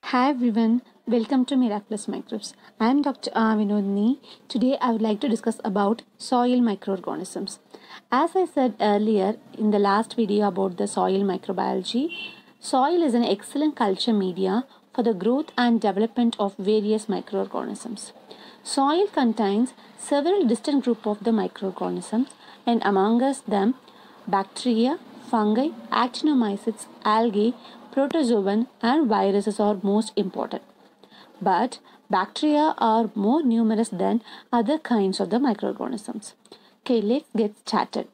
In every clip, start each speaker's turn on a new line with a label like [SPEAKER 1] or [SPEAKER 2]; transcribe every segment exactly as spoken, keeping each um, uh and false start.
[SPEAKER 1] Hi everyone, welcome to Miraculous Microbes. I am Doctor R. Vinodini. Today I would like to discuss about soil microorganisms. As I said earlier in the last video about the soil microbiology, soil is an excellent culture media for the growth and development of various microorganisms. Soil contains several distinct groups of the microorganisms, and among us them bacteria, fungi, actinomycetes, algae, protozoan and viruses are most important. But bacteria are more numerous than other kinds of the microorganisms. Okay, let's get started.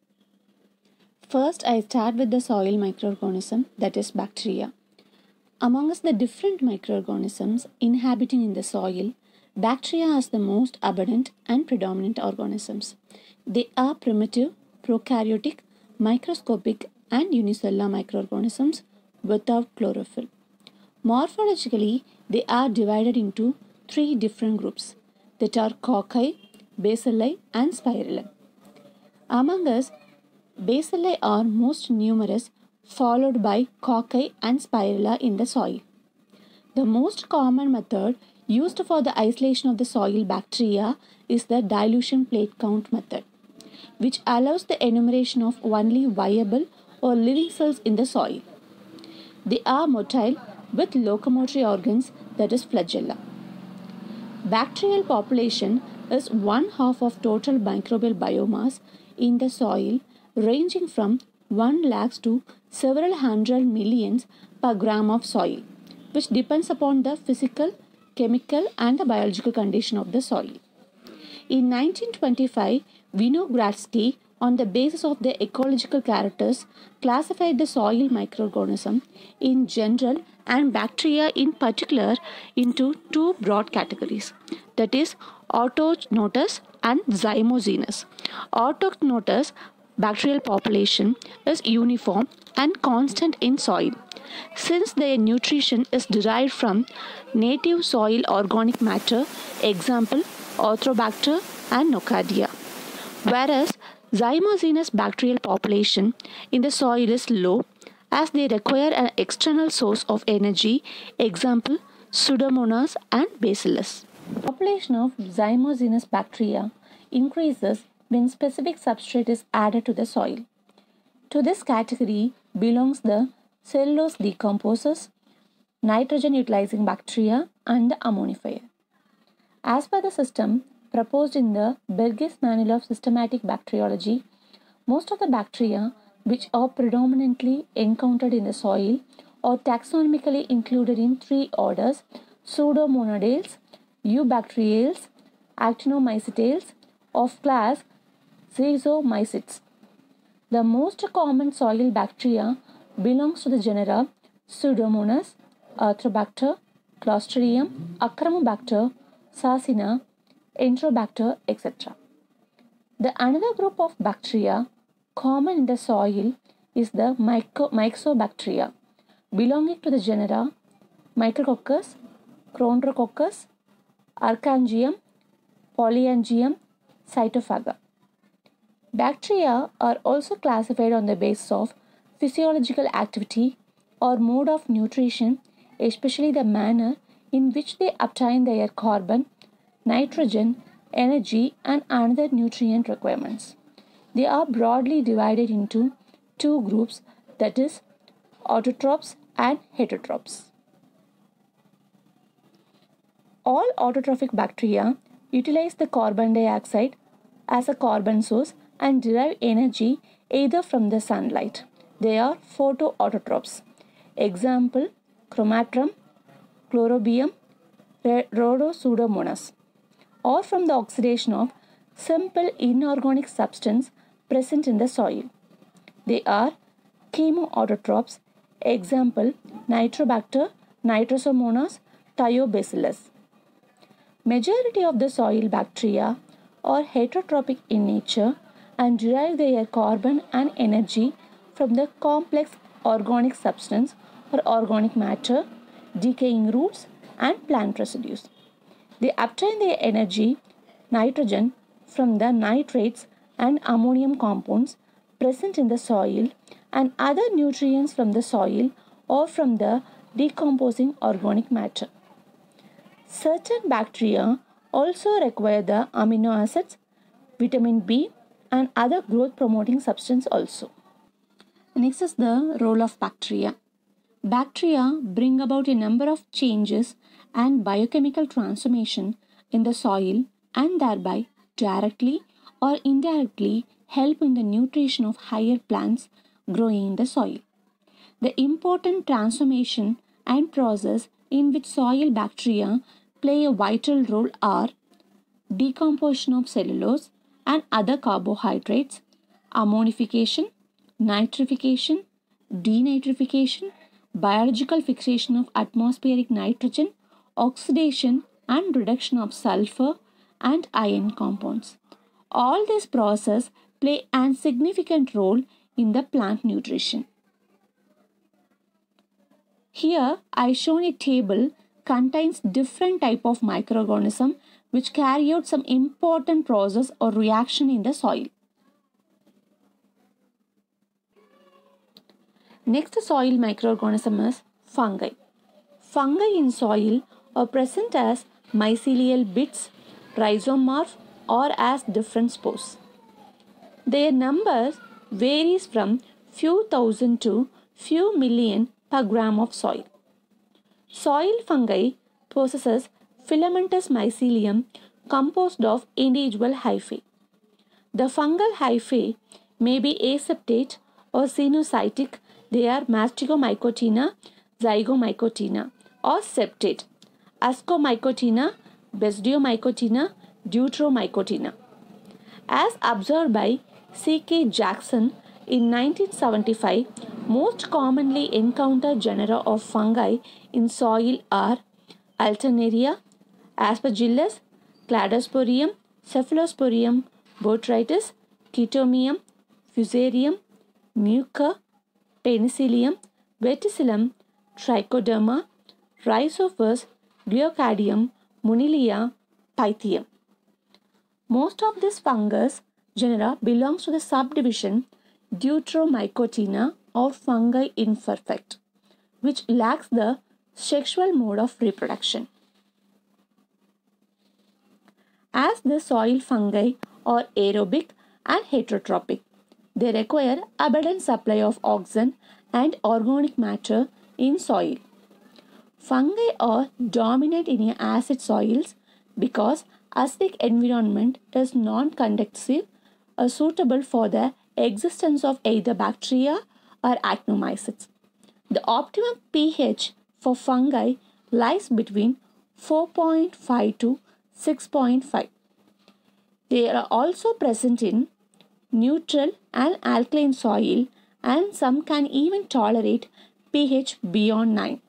[SPEAKER 1] First, I start with the soil microorganism, that is bacteria. Amongst the different microorganisms inhabiting in the soil, bacteria are the most abundant and predominant organisms. They are primitive, prokaryotic, microscopic and unicellular microorganisms without chlorophyll. Morphologically, they are divided into three different groups that are cocci, bacilli and spirillum. Among us, bacilli are most numerous, followed by cocci and spirilla in the soil. The most common method used for the isolation of the soil bacteria is the dilution plate count method, which allows the enumeration of only viable or living cells in the soil. They are motile with locomotory organs, that is flagella. Bacterial population is one half of total microbial biomass in the soil, ranging from one lakh to several hundred millions per gram of soil, which depends upon the physical, chemical and the biological condition of the soil. In nineteen twenty-five, Vinogradsky, on the basis of their ecological characters, classified the soil microorganism in general and bacteria in particular into two broad categories, that is autochthonous and zymogenous. Autochthonous bacterial population is uniform and constant in soil, since their nutrition is derived from native soil organic matter, example Orthobacter and Nocardia. Whereas zymogenous bacterial population in the soil is low, as they require an external source of energy, example Pseudomonas and Bacillus. Population of zymogenous bacteria increases when specific substrate is added to the soil. To this category belongs the cellulose decomposers, nitrogen utilizing bacteria and the ammonifier. As per the system proposed in the Burgess Manual of Systematic Bacteriology, most of the bacteria which are predominantly encountered in the soil are taxonomically included in three orders: Pseudomonadales, Eubacteriales, Actinomycetales of class Zygomycetes. The most common soil bacteria belongs to the genera Pseudomonas, Orthobacter, Clostridium, Akromobacter, Sarcina, Enterobacter, et cetera. The another group of bacteria common in the soil is the myco myxobacteria, belonging to the genera Micrococcus, Chondrococcus, Arcangium, Polyangium, Cytophaga. Bacteria are also classified on the basis of physiological activity or mode of nutrition, especially the manner in which they obtain their carbon, nitrogen, energy and other nutrient requirements. They are broadly divided into two groups, that is autotrophs and heterotrophs. All autotrophic bacteria utilize the carbon dioxide as a carbon source and derive energy either from the sunlight. They are photoautotrophs. Example Chromatrum, Chlorobium, Rhodopseudomonas, or from the oxidation of simple inorganic substance present in the soil. They are chemoautotrophs. Example Nitrobacter, Nitrosomonas, Thiobacillus. Majority of the soil bacteria are heterotrophic in nature and derive their carbon and energy from the complex organic substance or organic matter, decaying roots and plant residues. They obtain their energy, nitrogen, from the nitrates and ammonium compounds present in the soil and other nutrients from the soil or from the
[SPEAKER 2] decomposing organic matter. Certain bacteria also require the amino acids, vitamin B, and other growth promoting substances also.
[SPEAKER 1] Next is the role of bacteria. Bacteria bring about a number of changes and biochemical transformation in the soil and thereby directly or indirectly help in the nutrition of higher plants growing in the soil. The important transformation and process in which soil bacteria play a vital role are decomposition of cellulose and other carbohydrates, ammonification, nitrification, denitrification, biological fixation of atmospheric nitrogen, oxidation and reduction of sulfur and iron compounds. All these processes play a significant role in the plant nutrition. Here I shown a table contains different type of microorganisms which carry out some important process or reaction in the soil. Next soil microorganism is fungi. Fungi in soil are present as mycelial bits, rhizomorph or as different spores. Their numbers varies from few thousand to few million per gram of soil. Soil fungi possesses filamentous mycelium composed of individual hyphae. The fungal hyphae may be aseptate or cenocytic. They are Masticomycotina, Zygomycotina or septate, Ascomycotina, Basidiomycotina, Deuteromycotina. As observed by C K Jackson in nineteen seventy-five, most commonly encountered genera of fungi in soil are Alternaria, Aspergillus, Cladosporium, Cephalosporium, Botrytis, Chaetomium, Fusarium, Mucor, Penicillium, Verticillium, Trichoderma, Rhizophus, Glycadium, Monilia, Pythium. Most of these fungus genera belongs to the subdivision Deuteromycotina or fungi imperfect, which lacks the sexual mode of reproduction. As the soil fungi are aerobic and heterotrophic, they require abundant supply of oxygen and organic matter in soil. Fungi are dominant in acid soils because acidic environment is non-conducive or suitable for the existence of either bacteria or actinomycetes. The optimum pH for fungi lies between four point five to six point five. They are also present in neutral and alkaline soil, and some can even tolerate pH beyond nine.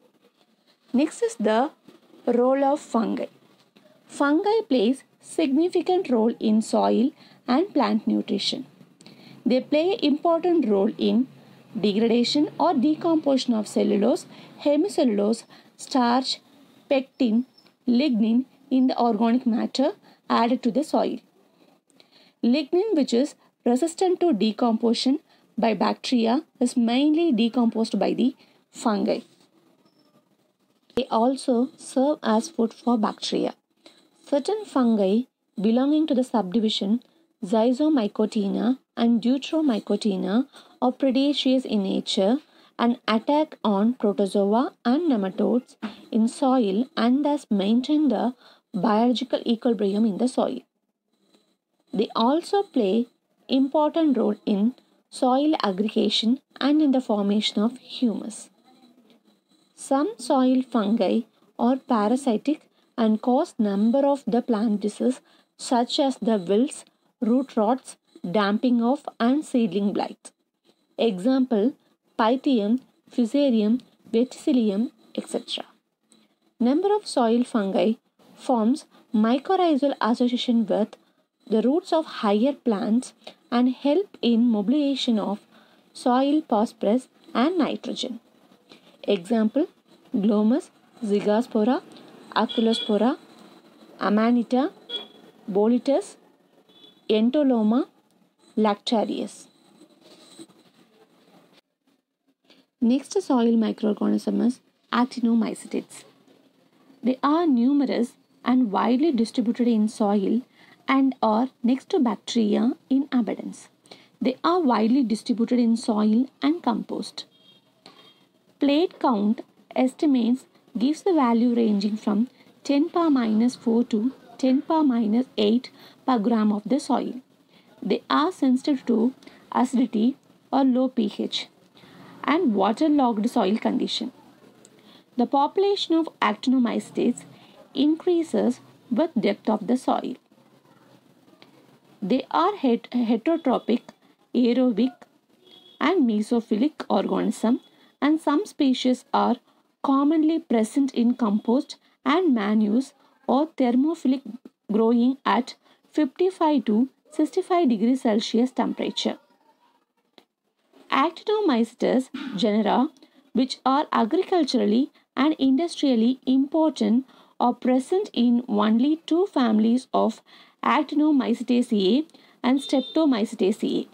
[SPEAKER 1] Next is the role of fungi. Fungi plays significant role in soil and plant nutrition. They play an important role in degradation or decomposition of cellulose, hemicellulose, starch, pectin, lignin in the organic matter added to the soil. Lignin, which is resistant to decomposition by bacteria, is mainly decomposed by the fungi. They also serve as food for bacteria. Certain fungi belonging to the subdivision Zygomycotina and Deuteromycotina are predaceous in nature and attack on protozoa and nematodes in soil and thus maintain the biological equilibrium in the soil. They also play important role in soil aggregation and in the formation of humus. Some soil fungi are parasitic and cause number of the plant diseases such as the wilts, root rots, damping off and seedling blight. Example, Pythium, Fusarium, Verticillium, et cetera. Number of soil fungi forms mycorrhizal association with the roots of higher plants and help in mobilization of soil phosphorus and nitrogen. Example, Glomus, Zygospora, Aquilospora, Amanita, Boletus, Entoloma, Lactarius. Next soil microorganism is actinomycetids. They are numerous and widely distributed in soil and are next to bacteria in abundance. They are widely distributed in soil and compost. Plate count estimates gives the value ranging from ten power minus four to ten power minus eight per gram of the soil. They are sensitive to acidity or low pH and waterlogged soil condition. The population of actinomycetids increases with depth of the soil. They are het- heterotrophic, aerobic and mesophilic organisms, and some species are commonly present in compost and manures or thermophilic, growing at fifty-five to sixty-five degrees Celsius temperature. Actinomycetes genera, which are agriculturally and industrially important, are present in only two families of Actinomycetaceae and Streptomycetaceae.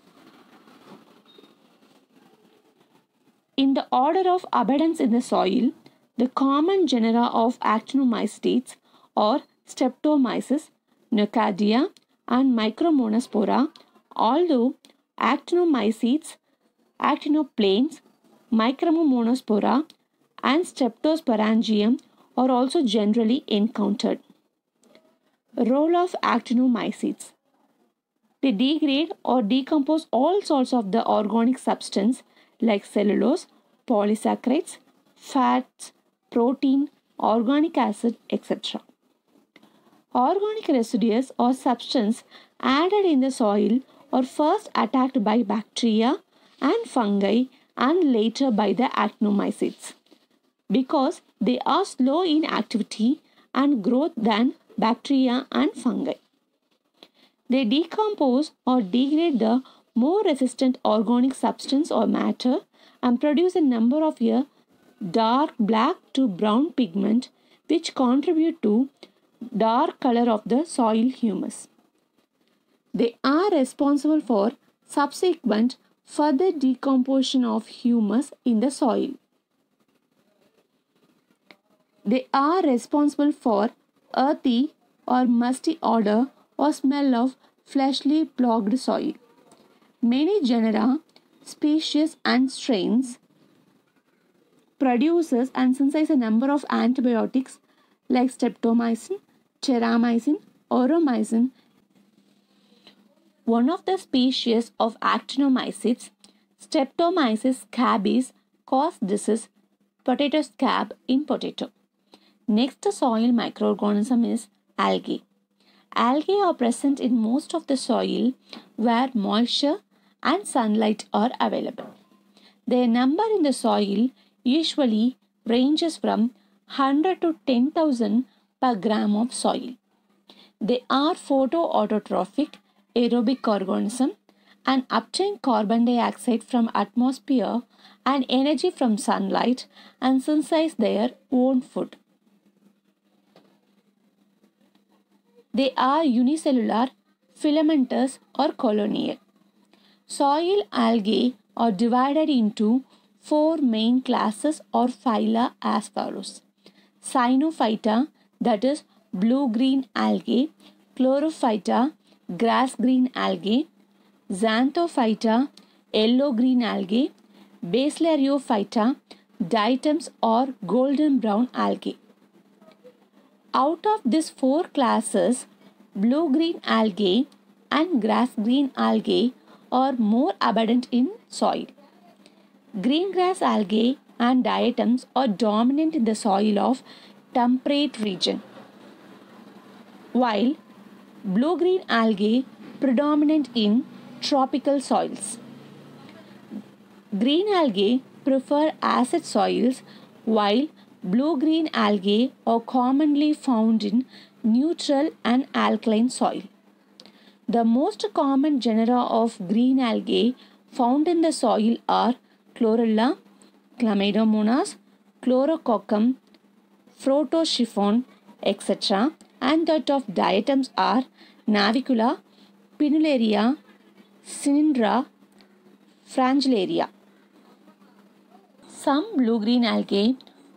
[SPEAKER 1] In the order of abundance in the soil, the common genera of actinomycetids are Streptomyces, Nocardia, and Micromonospora, although actinomycetes, actinoplanes, Micromonospora, and Streptosporangium are also generally encountered. Role of actinomycetes. They degrade or decompose all sorts of the organic substance like cellulose, polysaccharides, fats, protein, organic acid, et cetera. Organic residues or substance added in the soil are first attacked by bacteria and fungi and later by the actinomycetes. Because they are slow in activity and growth than bacteria and fungi. They decompose or degrade the more resistant organic substance or matter and produce a number of a dark black to brown pigment which contribute to dark color of the soil humus. They are responsible for subsequent further decomposition of humus in the soil. They are responsible for earthy or musty odor or smell of fleshly plugged soil. Many genera, species and strains produces and synthesize a number of antibiotics like streptomycin, terramycin, aureomycin. One of the species of actinomycetes, Streptomyces scabies, cause disease potato scab in potato. Next soil microorganism is algae. Algae are present in most of the soil where moisture and sunlight are available. Their number in the soil usually ranges from one hundred to ten thousand per gram of soil. They are photoautotrophic aerobic organisms and obtain carbon dioxide from atmosphere and energy from sunlight and synthesize their own food. They are unicellular, filamentous or colonial. Soil algae are divided into four main classes or phyla as follows. Cyanophyta, that is blue-green algae, chlorophyta, grass-green algae, xanthophyta, yellow-green algae, basilariophyta, diatoms or golden brown algae. Out of these four classes, blue-green algae and grass-green algae are more abundant in soil. Green grass algae and diatoms are dominant in the soil of temperate region, while blue-green algae predominant in tropical soils. Green algae prefer acid soils, while blue-green algae are commonly found in neutral and alkaline soil. The most common genera of green algae found in the soil are Chlorella, Chlamydomonas, Chlorococcum, Photochiphon, et cetera, and that of diatoms are Navicula, Pinularia, Cynindra, Fragillaria. Some blue-green algae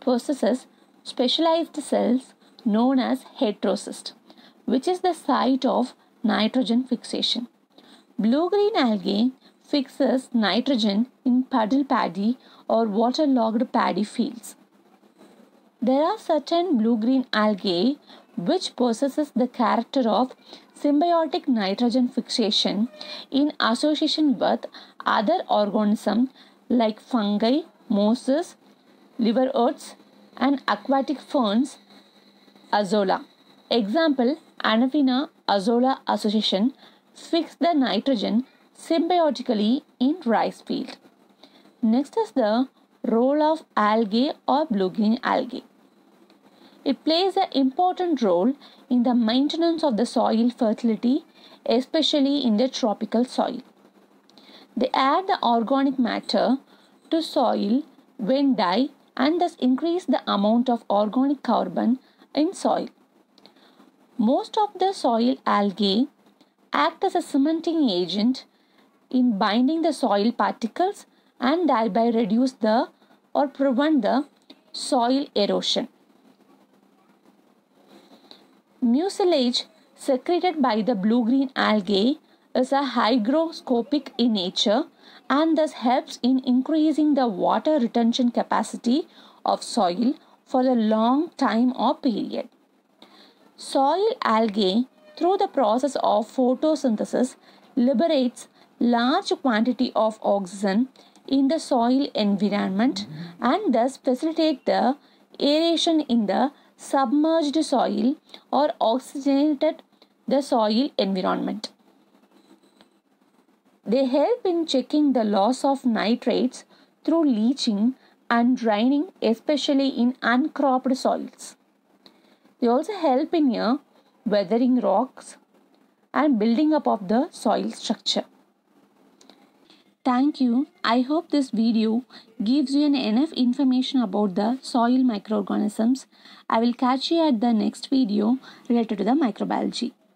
[SPEAKER 2] possesses specialized cells known as heterocyst, which is the site of nitrogen fixation. Blue-green algae fixes nitrogen in puddle paddy or waterlogged paddy fields. There are certain blue-green algae which possesses the character of symbiotic nitrogen fixation in association with other organisms like fungi, mosses, liverworts, and aquatic ferns, Azolla. Example, Anaphina azolla association fix the nitrogen symbiotically in rice field. Next is the role of algae or blue-green algae. It plays an important role in the maintenance of the soil fertility, especially in the tropical soil. They add the organic matter to soil when die and thus increase the amount of organic carbon in soil. Most of the soil algae act as a cementing agent in binding the soil particles and thereby reduce the or prevent the soil erosion. Mucilage secreted by the blue-green algae is a hygroscopic in nature and thus helps in increasing the water retention capacity of soil for a long time or period. Soil algae, through the process of photosynthesis, liberates large quantity of oxygen in the soil environment and thus facilitate the aeration in the submerged soil or oxygenated the soil environment. They help in checking the loss of nitrates through leaching and draining, especially in uncropped soils. They also help in uh, weathering rocks and building up of the soil structure.
[SPEAKER 1] Thank you. I hope this video gives you an enough information about the soil microorganisms. I will catch you at the next video related to the microbiology.